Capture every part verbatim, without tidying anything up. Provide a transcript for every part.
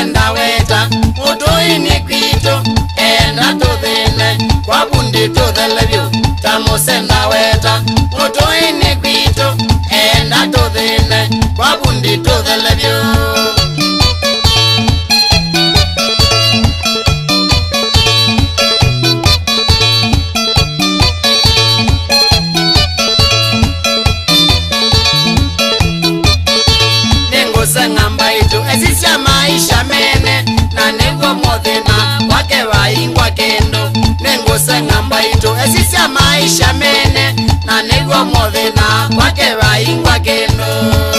tamusenda weta utoini kwito enda tuthine kwa Fundi tuthelebyo tamusenda weta utoini kwito enda tuthine kwa Fundi tuthelebyo ngamba itu esisya maisha mene na nego modena wake waingwa kendo nengo ngamba itu esisya maisha mene na nego modena wake waingwa kendo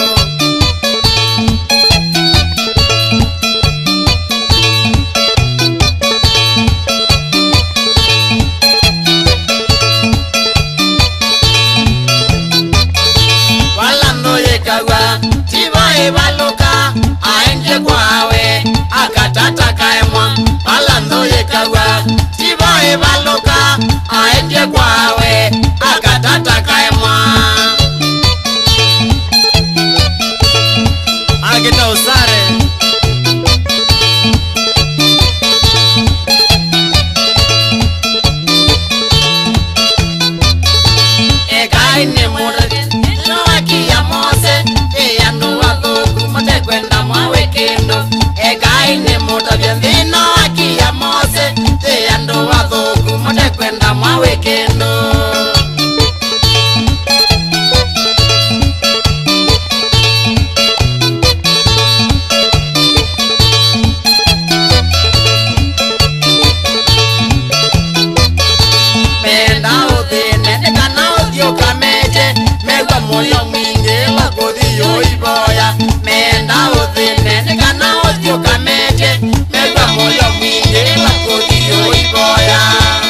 walando yekawa tibae baloka aende kwawe akatata kaemwa alando yekawa tibae baloka aende kwawe akatata kaemwa ageta usare egai ne murage no akia mose e Andu mate kwenda mwawe kendo egai ne moto byendino akia mose te Andu wathuku mate kwenda mwawe kendo menda uthine nekana uthioka meje megwa moyo mwingi wakuthio iboya menda uthine nekana uthioka meje megwa moyo mwingi wakuthio iboya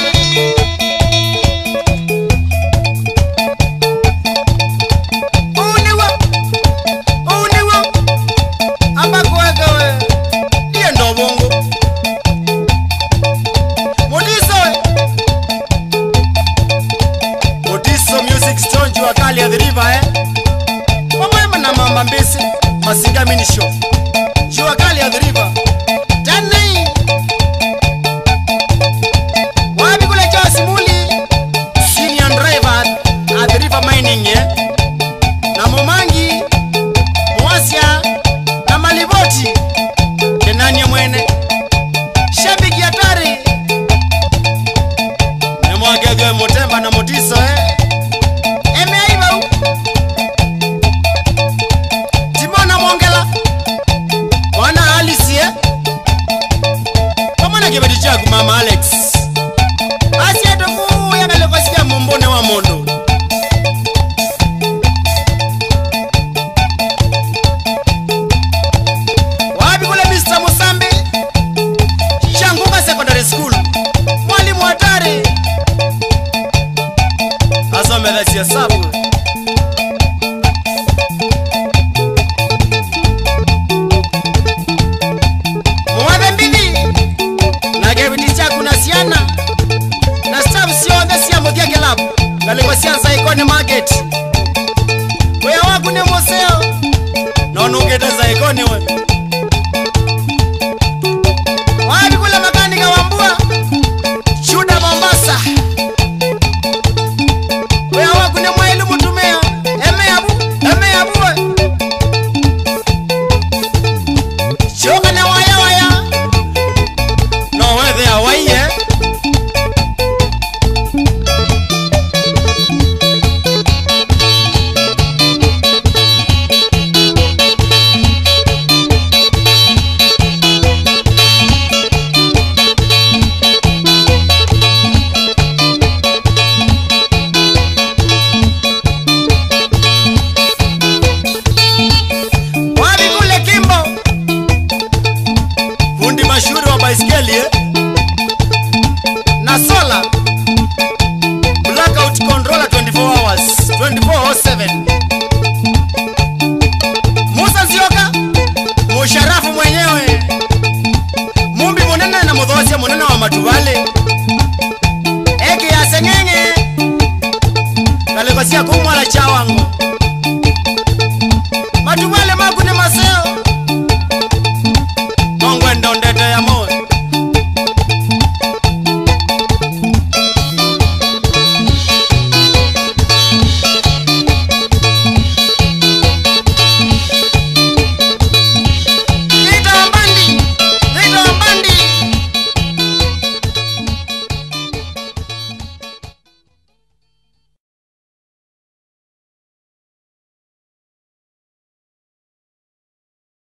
uniwa uniwa amba kwagawe ndiye ndo bongo Modiso Modiso music stone jua kali ya the river eh mama na mama mbisi masinga mini show jua kali ya the river tani wapi kule Joss Muli senior driver at the river mining eh na Momangi Mwasia na Maliboti kenani mwene shabiki hatari ni mwagege Mutemba na Modiso eh emeaiba Timona Mongela Wana Alice eh Kama na kibedi chaku mama Alex Asia dofu ya ngalefasikia mumbone wa mondo wapi kule mister Musambi Changuka Secondary School mwalimu hatari asome dhasi ya sabu mwade mbili na gebiti chaku na siana na staff siyo siya muthia kilabu galegwa sianza ikone market wea waku ni Moseo nonu ungeta za ikone we wapi kule makanika wambua Shuda Mombasa wea waku ni mwailu mutumea eme abu eme abu we shoka na waya waya no wethe ya waiye Fundi mashuhuri wa baiskeli eh